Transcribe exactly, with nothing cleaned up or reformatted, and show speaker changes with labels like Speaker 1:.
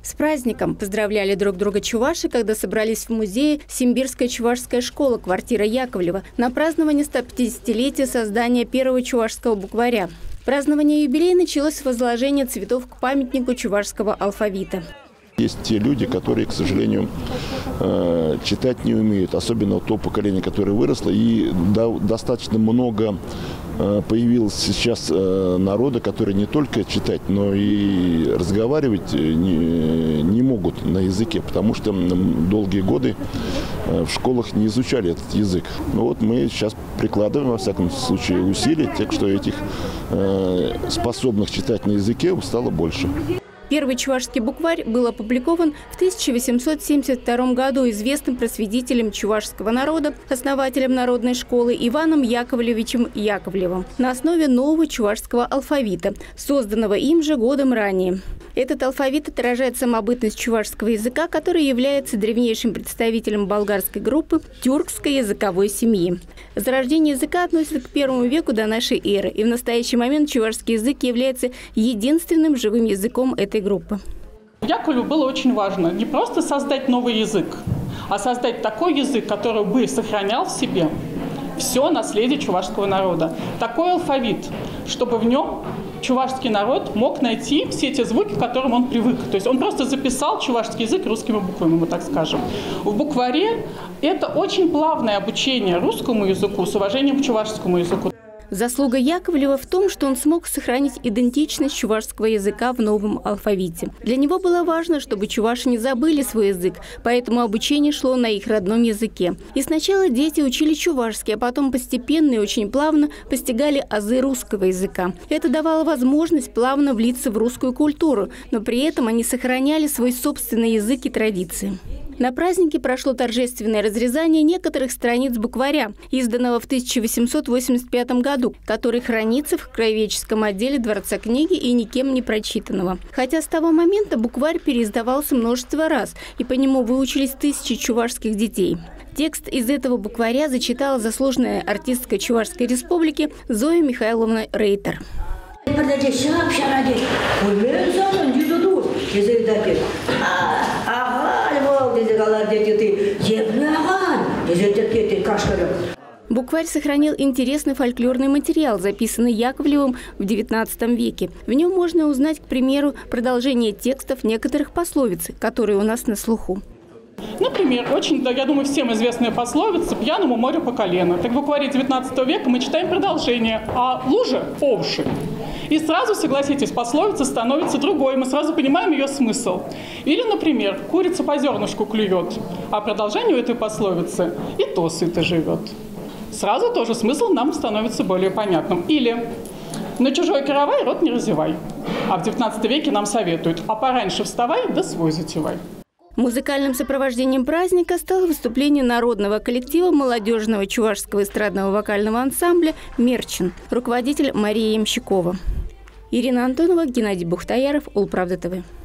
Speaker 1: С праздником поздравляли друг друга чуваши, когда собрались в музее Симбирская чувашская школа, квартира Яковлева, на празднование сто пятидесятилетия создания первого чувашского букваря. Празднование юбилея началось с возложения цветов к памятнику чувашского алфавита.
Speaker 2: Есть те люди, которые, к сожалению, читать не умеют, особенно то поколение, которое выросло, и достаточно много появилось сейчас народа, которые не только читать, но и разговаривать не, не могут на языке, потому что долгие годы в школах не изучали этот язык. Но вот мы сейчас прикладываем, во всяком случае, усилия, так что этих способных читать на языке стало больше.
Speaker 1: Первый чувашский букварь был опубликован в тысяча восемьсот семьдесят втором году известным просветителем чувашского народа, основателем народной школы Иваном Яковлевичем Яковлевым на основе нового чувашского алфавита, созданного им же годом ранее. Этот алфавит отражает самобытность чувашского языка, который является древнейшим представителем болгарской группы тюркской языковой семьи. Зарождение языка относится к первому веку до нашей эры, и в настоящий момент чувашский язык является единственным живым языком этой группы.
Speaker 3: Яковлеву было очень важно не просто создать новый язык, а создать такой язык, который бы сохранял в себе все наследие чувашского народа. Такой алфавит, чтобы в нем чувашский народ мог найти все те звуки, к которым он привык. То есть он просто записал чувашский язык русскими буквами, мы так скажем. В букваре это очень плавное обучение русскому языку с уважением к чувашскому языку.
Speaker 1: Заслуга Яковлева в том, что он смог сохранить идентичность чувашского языка в новом алфавите. Для него было важно, чтобы чуваши не забыли свой язык, поэтому обучение шло на их родном языке. И сначала дети учили чувашский, а потом постепенно и очень плавно постигали азы русского языка. Это давало возможность плавно влиться в русскую культуру, но при этом они сохраняли свой собственный язык и традиции. На празднике прошло торжественное разрезание некоторых страниц букваря, изданного в тысяча восемьсот восемьдесят пятом году, который хранится в краеведческом отделе Дворца книги и никем не прочитанного. Хотя с того момента букварь переиздавался множество раз, и по нему выучились тысячи чувашских детей. Текст из этого букваря зачитала заслуженная артистка Чувашской республики Зоя Михайловна Рейтер. Букварь сохранил интересный фольклорный материал, записанный Яковлевым в девятнадцатом веке. В нем можно узнать, к примеру, продолжение текстов некоторых пословиц, которые у нас на слуху.
Speaker 3: Например, очень, я думаю, всем известная пословица «пьяному морю по колено». Так в букваре девятнадцатого века мы читаем продолжение, а лужа – по уши. И сразу, согласитесь, пословица становится другой, мы сразу понимаем ее смысл. Или, например, «курица по зернышку клюет», а продолжение у этой пословицы «и то сыто живет». Сразу тоже смысл нам становится более понятным. Или «на чужой каравай рот не разевай», а в девятнадцатом веке нам советуют «а пораньше вставай, да свой затевай».
Speaker 1: Музыкальным сопровождением праздника стало выступление народного коллектива молодежного чувашского эстрадного вокального ансамбля «Мерчин», руководитель Мария Ямщикова. Ирина Антонова, Геннадий Бухтаяров, Улправда ТВ.